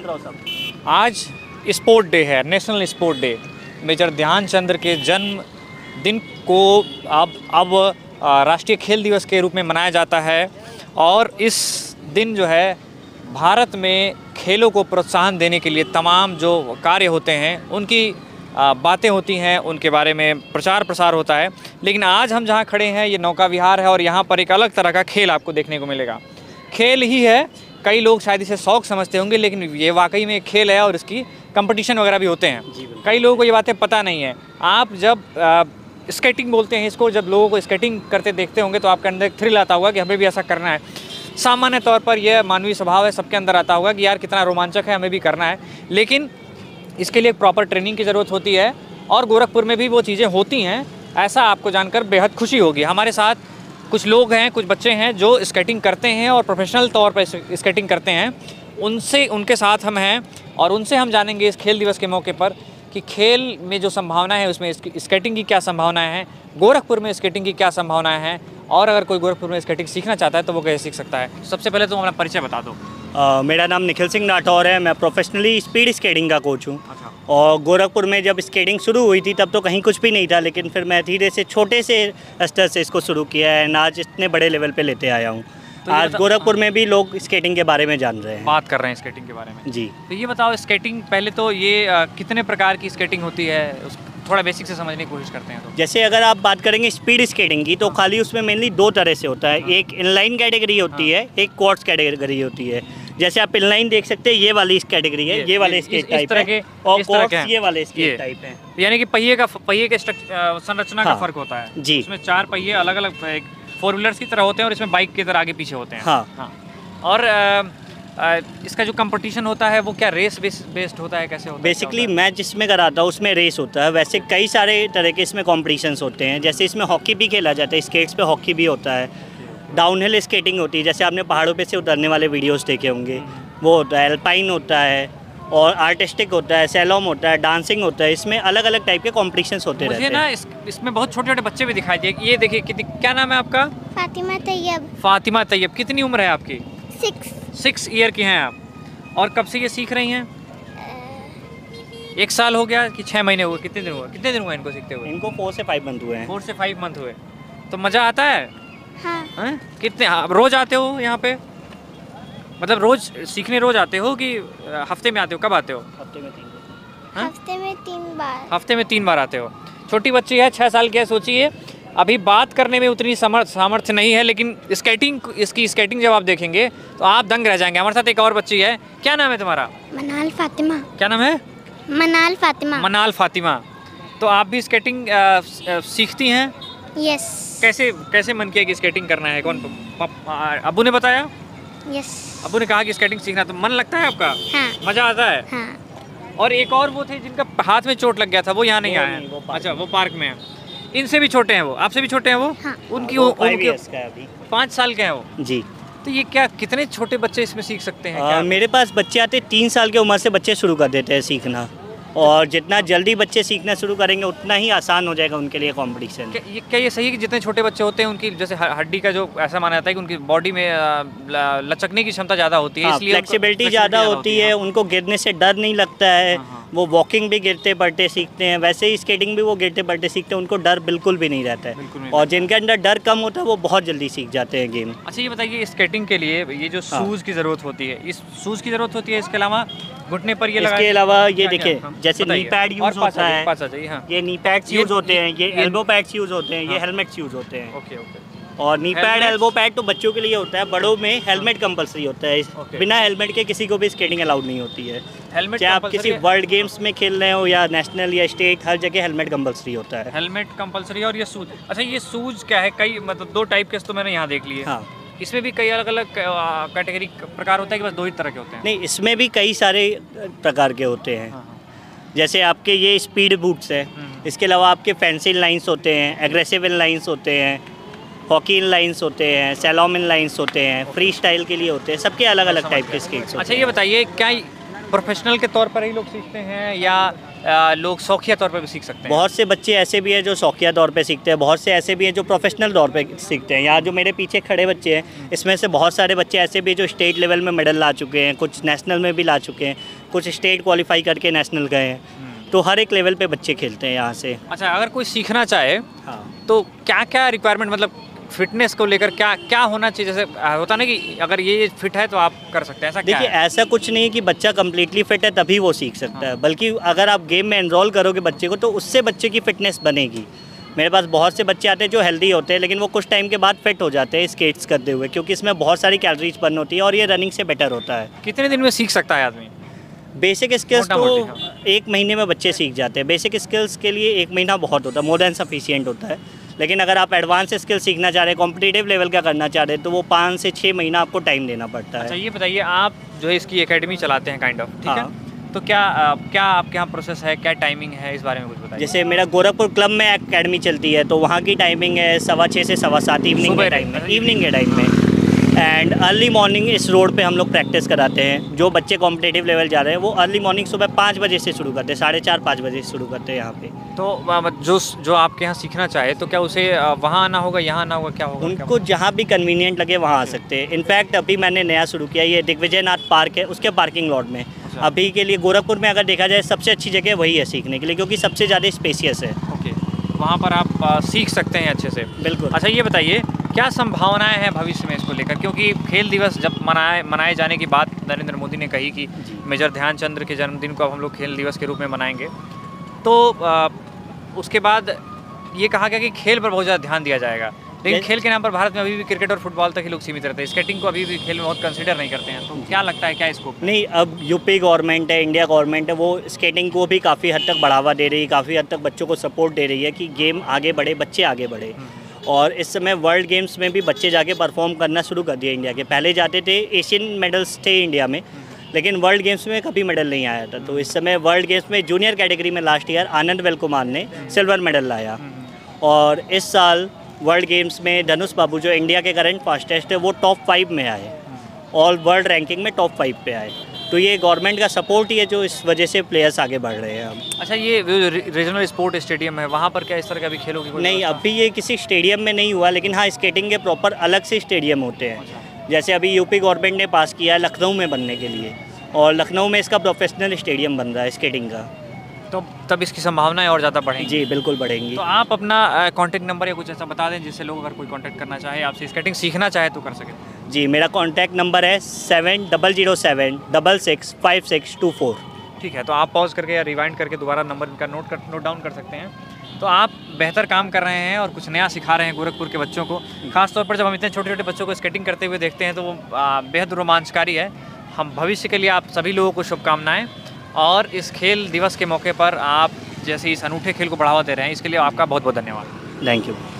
रहा हूँ सब। आज स्पोर्ट डे है, national sport day. Major Dhyanchand के जन्म दिन को अब राष्ट्रीय खेल दिवस के रूप में मनाया जाता है और इस दिन जो है भारत में खेलों को प्रोत्साहन देने के लिए तमाम जो कार्य होते हैं उनकी बातें होती हैं, उनके बारे में प्रचार प्रसार होता है। लेकिन आज हम जहाँ खड़े हैं ये नौका विहार है और यहाँ पर एक अलग तरह का खेल आपको देखने को मिलेगा। खेल ही है, कई लोग शायद इसे शौक समझते होंगे लेकिन ये वाकई में एक खेल है और इसकी कंपटीशन वगैरह भी होते हैं। कई लोगों को ये बातें पता नहीं है। आप जब स्केटिंग बोलते हैं इसको, जब लोगों को स्केटिंग करते देखते होंगे तो आपके अंदर एक थ्रिल आता होगा कि हमें भी ऐसा करना है। सामान्य तौर पर यह मानवीय स्वभाव है, सबके अंदर आता होगा कि यार कितना रोमांचक है, हमें भी करना है। लेकिन इसके लिए एक प्रॉपर ट्रेनिंग की ज़रूरत होती है और गोरखपुर में भी वो चीज़ें होती हैं। ऐसा आपको जानकर बेहद खुशी होगी। हमारे साथ कुछ लोग हैं, कुछ बच्चे हैं जो स्केटिंग करते हैं और प्रोफेशनल तौर पर स्केटिंग करते हैं। उनके साथ हम हैं और उनसे हम जानेंगे इस खेल दिवस के मौके पर कि खेल में जो संभावना है उसमें स्केटिंग की क्या संभावनाएं हैं, गोरखपुर में स्केटिंग की क्या संभावनाएं हैं और अगर कोई गोरखपुर में स्केटिंग सीखना चाहता है तो वो कैसे सीख सकता है। सबसे पहले तुम अपना परिचय बता दो। मेरा नाम निखिल सिंह राठौर है। मैं प्रोफेशनली स्पीड स्केटिंग का कोच हूँ। अच्छा। और गोरखपुर में जब स्केटिंग शुरू हुई थी तब तो कहीं कुछ भी नहीं था, लेकिन फिर मैं धीरे से छोटे से स्तर से इसको शुरू किया है और आज इतने बड़े लेवल पे लेते आया हूँ। तो आज गोरखपुर में भी लोग स्केटिंग के बारे में जान रहे हैं, बात कर रहे हैं स्केटिंग के बारे में। जी। तो ये बताओ स्केटिंग पहले तो ये कितने प्रकार की स्केटिंग होती है, थोड़ा बेसिक से समझने की कोशिश करते हैं। तो जैसे अगर आप बात करेंगे स्पीड स्केटिंग की तो खाली उसमें मेनली दो तरह से होता है। एक इनलाइन कैटेगरी होती है, एक क्वाड्स कैटेगरी होती है। जैसे आप इनलाइन देख सकते हैं, ये वाली कैटेगरी है, ये वाले स्केट टाइप है, और क्वाड्स ये वाले स्केट टाइप है। यानी कि पहिए के संरचना का फर्क होता है जी। इसमें 4 पहिए अलग अलग 4 व्हीलर्स की तरह होते हैं और इसमें बाइक की तरह आगे पीछे होते हैं। हाँ। और इसका जो कंपटीशन होता है वो क्या रेस बेस्ड होता है, कैसे होता है? बेसिकली मैं जिसमें कराता हूँ उसमें रेस होता है। वैसे कई सारे तरह के इसमें कॉम्पिटिशन्स होते हैं। जैसे इसमें हॉकी भी खेला जाता है, स्केट्स पे हॉकी भी होता है। डाउनहिल स्केटिंग होती है, जैसे आपने पहाड़ों पे से उतरने वाले वीडियोस देखे होंगे, वो होता है। एल्पाइन होता है और आर्टिस्टिक होता है, सैलोम होता है, डांसिंग होता है। इसमें अलग अलग टाइप के कॉम्पिटिशन्स होते रहते हैं। मुझे ना इसमें बहुत छोटे छोटे बच्चे भी दिखाई दिए। ये देखिए, क्या नाम है आपका? फातिमा तैयब। फातिमा तैयब। कितनी उम्र है आपकी? 6 ईयर की हैं आप। और कब से ये सीख रही हैं? 1 साल हो गया कि 6 महीने हुए? कितने दिन हुए इनको सीखते हुए? इनको 4 से 5 मंथ हुए हैं। 4 से 5 मंथ हुए। तो मज़ा आता है? हाँ। कितने रोज़ आते हो यहाँ पे? मतलब रोज़ सीखने रोज़ आते हो कि हफ्ते में आते हो? कब आते हो? हफ्ते में 3 बार। हफ्ते में 3 बार। हफ्ते में 3 बार आते हो। छोटी बच्ची है, 6 साल की है। सोचिए अभी बात करने में उतनी सामर्थ्य नहीं है, लेकिन इसकी स्केटिंग जब आप देखेंगे तो आप दंग रह जाएंगे। हमारे साथ एक और बच्ची है। क्या नाम है तुम्हारा? मनाल फातिमा। क्या नाम है? मनाल फातिमा। मनाल फातिमा। तो आप भी स्केटिंग सीखती हैं? यस। कैसे मन किया कि स्केटिंग करना है? कौन अब्बू ने बताया? यस। अब्बू ने कहा कि स्केटिंग सीखना। तो मन लगता है आपका? हाँ। मज़ा आता है? हाँ। और एक और वो थे जिनका हाथ में चोट लग गया था, वो यहाँ नहीं आए हैं। अच्छा, वो पार्क में है। इनसे भी छोटे हैं वो? आपसे भी छोटे हैं वो? हाँ। उनकी 5 इयर्स का है अभी। 5 साल के हैं वो? जी। तो ये क्या, कितने छोटे बच्चे इसमें सीख सकते हैं? क्या? मेरे पास बच्चे आते 3 साल की उम्र से बच्चे शुरू कर देते हैं सीखना। और जितना जल्दी बच्चे सीखना शुरू करेंगे उतना ही आसान हो जाएगा उनके लिए कंपटीशन। क्या ये सही है कि जितने छोटे बच्चे होते हैं उनकी जैसे हड्डी का जो ऐसा माना जाता है कि उनकी बॉडी में लचकने की क्षमता ज़्यादा होती है, इसलिए फ्लेक्सिबिलिटी ज़्यादा होती है, उनको गिरने से डर नहीं लगता है। वो वॉकिंग भी गिरते पड़ते सीखते हैं, वैसे ही स्केटिंग भी वो गिरते पड़ते सीखते हैं, उनको डर बिल्कुल भी नहीं रहता है। और जिनके अंदर डर कम होता है वो बहुत जल्दी सीख जाते हैं गेम। अच्छा, ये बताइए स्केटिंग के लिए ये जो शूज़ की ज़रूरत होती है, इस शूज़ की ज़रूरत होती है, इसके अलावा घुटने पर ये इसके अलावा ये देखिए, जैसे नी पैड यूज होता है, ये नी पैड्स यूज होते हैं, ये एल्बो पैड्स यूज होते हैं, ये हेलमेट्स यूज होते हैं। ओके। और नी पैड एल्बो पैड तो बच्चों के लिए होता है, बड़ों में हेलमेट कंपलसरी होता है। बिना हेलमेट के किसी को भी स्केटिंग अलाउड नहीं होती है। हेलमेट चाहे आप किसी वर्ल्ड गेम्स में खेल रहे हो या नेशनल या स्टेट, हर जगह हेलमेट कंपलसरी होता है। Helmet compulsory. और ये शूज, अच्छा ये शूज क्या है? कई मतलब 2 टाइप के तो मैंने यहाँ देख लिए। हाँ। इसमें भी कई अलग अलग कैटेगरी प्रकार होता है कि बस 2 ही तरह के होते हैं? नहीं, इसमें भी कई सारे प्रकार के होते हैं। जैसे आपके ये स्पीड बूट्स है, इसके अलावा आपके फैंसी लाइन्स होते हैं, एग्रेसिव इन लाइन्स होते हैं, हॉकी इन लाइन्स होते हैं, सैलोम इन लाइन्स होते हैं, फ्री स्टाइल के लिए होते हैं। सबके अलग अलग टाइप के स्केट्स होते हैं। अच्छा, ये बताइए क्या प्रोफेशनल के तौर पर ही लोग सीखते हैं या लोग शौकिया तौर पर भी सीख सकते हैं? बहुत से बच्चे ऐसे भी हैं जो शौकिया तौर पे सीखते हैं, बहुत से ऐसे भी हैं जो प्रोफेशनल तौर पे सीखते हैं। यहाँ जो मेरे पीछे खड़े बच्चे हैं, इसमें से बहुत सारे बच्चे ऐसे भी हैं जो स्टेट लेवल में मेडल ला चुके हैं, कुछ नेशनल में भी ला चुके हैं, कुछ स्टेट क्वालिफाई करके नेशनल गए हैं। तो हर एक लेवल पे बच्चे खेलते हैं यहाँ से। अच्छा, अगर कोई सीखना चाहे हाँ, तो क्या क्या रिक्वायरमेंट, मतलब फिटनेस को लेकर क्या क्या होना चाहिए? जैसे होता ना कि अगर ये फिट है तो आप कर सकते हैं, ऐसा क्या देखिए है? ऐसा कुछ नहीं है कि बच्चा कम्प्लीटली फिट है तभी वो सीख सकता है, बल्कि अगर आप गेम में एनरोल करोगे बच्चे को तो उससे बच्चे की फिटनेस बनेगी। मेरे पास बहुत से बच्चे आते हैं जो हेल्दी होते हैं, लेकिन वो कुछ टाइम के बाद फिट हो जाते हैं स्केट्स करते हुए, क्योंकि इसमें बहुत सारी कैलोरीज बर्न होती है और ये रनिंग से बेटर होता है। कितने दिन में सीख सकता है आदमी? बेसिक स्किल्स तो मोटा-मोटी, 1 महीने में बच्चे सीख जाते हैं। बेसिक स्किल्स के लिए 1 महीना बहुत होता है, मोर देन सफिशिएंट होता है। लेकिन अगर आप एडवांस स्किल सीखना चाह रहे हैं, कॉम्पिटिटिव लेवल का करना चाह रहे हैं, तो वो 5 से 6 महीना आपको टाइम देना पड़ता अच्छा, है। ये बताइए, आप जो है इसकी एकेडमी चलाते हैं काइंड ऑफ, ठीक है? हाँ। तो क्या क्या आपके यहाँ प्रोसेस है, क्या टाइमिंग है, इस बारे में कुछ बताइए। जैसे मेरा गोरखपुर क्लब में एकेडमी चलती है, तो वहाँ की टाइमिंग है 6:15 से 7:15 इवनिंग सुबह के टाइम में, में? इवनिंग के टाइम में। एंड अर्ली मॉर्निंग इस रोड पे हम लोग प्रैक्टिस कराते हैं। जो बच्चे कॉम्पिटिटिव लेवल जा रहे हैं वो अर्ली मॉर्निंग सुबह 5 बजे से शुरू करते हैं, 4:30-5 बजे से शुरू करते हैं यहाँ पे। तो जो आपके यहाँ सीखना चाहे तो क्या उसे वहाँ आना होगा, यहाँ आना होगा, क्या होगा? उनको जहाँ भी कन्वीनियंट लगे वहाँ आ सकते हैं। इनफैक्ट अभी मैंने नया शुरू किया, ये दिग्विजयनाथ पार्क है, उसके पार्किंग लॉट में। अभी के लिए गोरखपुर में अगर देखा जाए सबसे अच्छी जगह वही है सीखने के लिए, क्योंकि सबसे ज़्यादा स्पेसियस है। ओके, वहाँ पर आप सीख सकते हैं अच्छे से। बिल्कुल। अच्छा, ये बताइए क्या संभावनाएं हैं भविष्य में इसको लेकर, क्योंकि खेल दिवस जब मनाए जाने की बात नरेंद्र मोदी ने कही कि मेजर ध्यानचंद्र के जन्मदिन को अब हम लोग खेल दिवस के रूप में मनाएंगे, तो उसके बाद ये कहा गया कि खेल पर बहुत ज़्यादा ध्यान दिया जाएगा, लेकिन खेल के नाम पर भारत में अभी भी क्रिकेट और फुटबॉल तक ही लोग सीमित रहते हैं, स्केटिंग को अभी भी खेल में बहुत कंसिडर नहीं करते हैं। तो क्या लगता है, क्या इसको? नहीं, अब यूपी गवर्नमेंट है, इंडिया गवर्नमेंट है, वो स्केटिंग को भी काफ़ी हद तक बढ़ावा दे रही है, काफ़ी हद तक बच्चों को सपोर्ट दे रही है कि गेम आगे बढ़े, बच्चे आगे बढ़े। और इस समय वर्ल्ड गेम्स में भी बच्चे जाके परफॉर्म करना शुरू कर दिए इंडिया के। पहले जाते थे, एशियन मेडल्स थे इंडिया में, लेकिन वर्ल्ड गेम्स में कभी मेडल नहीं आया था। तो इस समय वर्ल्ड गेम्स में जूनियर कैटेगरी में लास्ट ईयर आनंद वेल कुमार ने सिल्वर मेडल लाया। और इस साल वर्ल्ड गेम्स में धनुष बाबू जो इंडिया के करंट फास्टेस्ट है वो टॉप 5 में आए, ऑल वर्ल्ड रैंकिंग में टॉप 5 पे आए। तो ये गवर्नमेंट का सपोर्ट ही है जो इस वजह से प्लेयर्स आगे बढ़ रहे हैं अब। अच्छा, ये रीजनल स्पोर्ट स्टेडियम है, वहाँ पर क्या इस तरह का भी खेलों की कोई नहीं, व्यवस्था? अभी ये किसी स्टेडियम में नहीं हुआ, लेकिन हाँ स्केटिंग के प्रॉपर अलग से स्टेडियम होते हैं। जैसे अभी यूपी गवर्नमेंट ने पास किया है लखनऊ में बनने के लिए, और लखनऊ में इसका प्रोफेशनल स्टेडियम बन रहा है स्केटिंग का। तो तब इसकी संभावनाएं और ज़्यादा बढ़ेंगी। जी बिल्कुल बढ़ेंगी। तो आप अपना कॉन्टैक्ट नंबर या कुछ ऐसा बता दें जिससे लोग अगर कोई कॉन्टैक्ट करना चाहे, आपसे स्केटिंग सीखना चाहे तो कर सकें। जी, मेरा कॉन्टैक्ट नंबर है 7007665624। ठीक है, तो आप पॉज करके या रिवाइंड करके दोबारा नंबर इनका नोट डाउन कर सकते हैं। तो आप बेहतर काम कर रहे हैं और कुछ नया सिखा रहे हैं गोरखपुर के बच्चों को। खासतौर पर जब हम इतने छोटे छोटे बच्चों को स्केटिंग करते हुए देखते हैं तो वो बेहद रोमांचकारी है। हम भविष्य के लिए आप सभी लोगों को शुभकामनाएं, और इस खेल दिवस के मौके पर आप जैसे इस अनूठे खेल को बढ़ावा दे रहे हैं इसके लिए आपका बहुत बहुत धन्यवाद। Thank you.